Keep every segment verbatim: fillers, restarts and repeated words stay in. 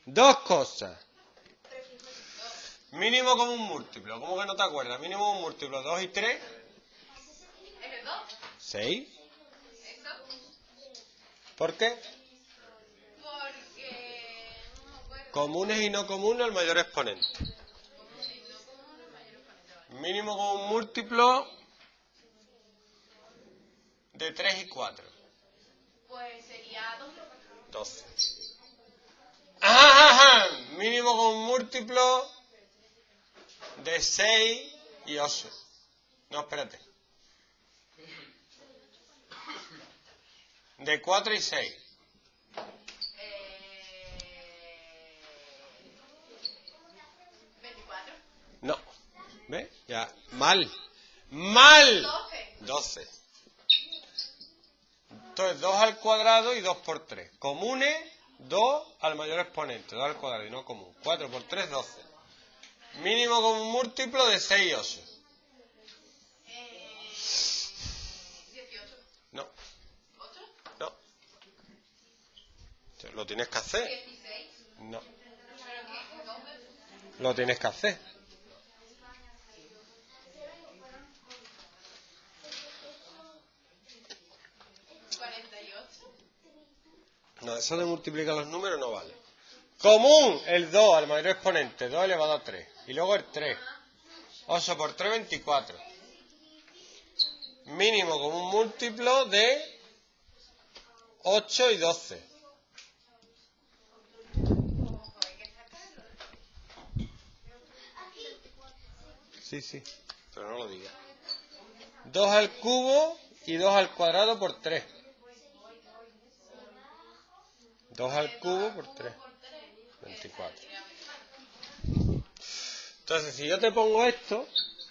Dos cosas. Mínimo común múltiplo. ¿Cómo que no te acuerdas? Mínimo común múltiplo. dos y tres. seis. ¿Por qué? Porque... Comunes y no comunes al mayor exponente. Mínimo común múltiplo de tres y cuatro. Pues sería dos. doce. ¡Ajá! Mínimo común múltiplo de seis y ocho. No, espérate. De cuatro y seis. Eh... veinticuatro. No. ¿Ves? Ya. Mal. ¡Mal! doce. doce. Entonces, dos al cuadrado y dos por tres. Comunes, dos al mayor exponente. dos al cuadrado y no común. cuatro por tres, doce. Mínimo común múltiplo de seis y ocho. Eh... dieciocho. No. ¿ocho? No. ¿Lo tienes que hacer? dieciséis. No. ¿Pero qué? ¿doce? Lo tienes que hacer. cuarenta y ocho. No, eso de multiplicar los números no vale. Común, el dos al mayor exponente, dos elevado a tres. Y luego el tres. ocho por tres, veinticuatro. Mínimo común múltiplo de ocho y doce. Sí, sí, pero no lo digas. dos al cubo y dos al cuadrado por tres. dos al cubo por tres. veinticuatro. Entonces, si yo te pongo esto,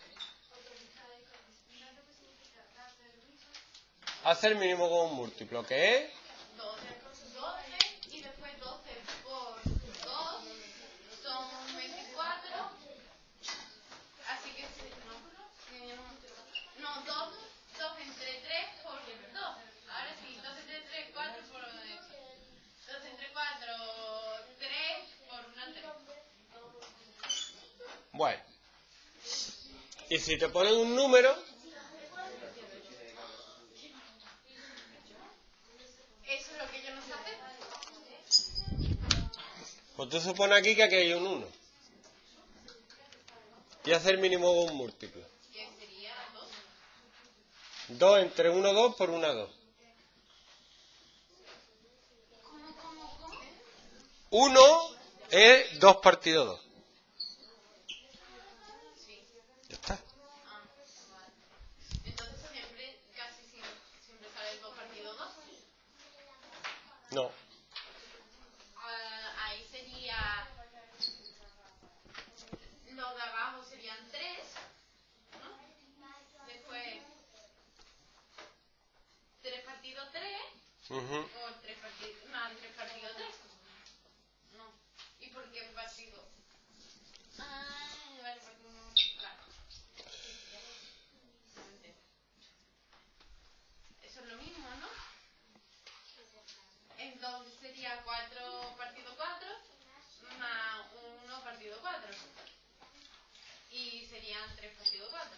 hace el mínimo común múltiplo, que es doce. doce y después doce por dos son veinticuatro. Así que sí, no. No, dos, dos entre tres por dos. Ahora sí, dos entre tres, cuatro por dos entre cuatro, tres por una tres. bueno. Y si te ponen un número, Eso es lo que yo no sé hacer. pues tú supones aquí que aquí hay un uno. Y hace el mínimo común múltiplo. Que sería dos. dos entre uno, dos por uno, dos. ¿Cómo, cómo, cómo? uno es dos partido dos. Sí. Ya está. Ah, vale. Entonces siempre, casi siempre, siempre sale el dos partido dos. No. Ah, ahí sería, los de abajo serían tres, ¿no? Después, tres partido tres, Ujú. o tres partido, más tres partido tres. No. ¿Y por qué partido? Ah, vale, porque no, claro. No entiendo. Eso es lo mismo, ¿no? Entonces sería cuatro partido cuatro más uno partido cuatro. Y serían tres partido cuatro.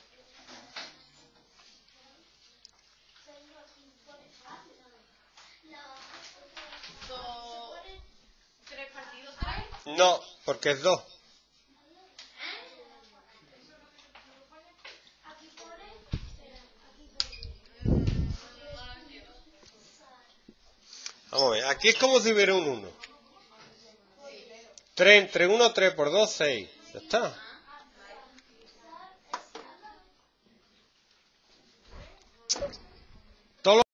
Do, tres partido tres. No, porque es dos. Vamos a ver, aquí es como si hubiera un uno. tres entre uno, tres por dos, seis. Ya está.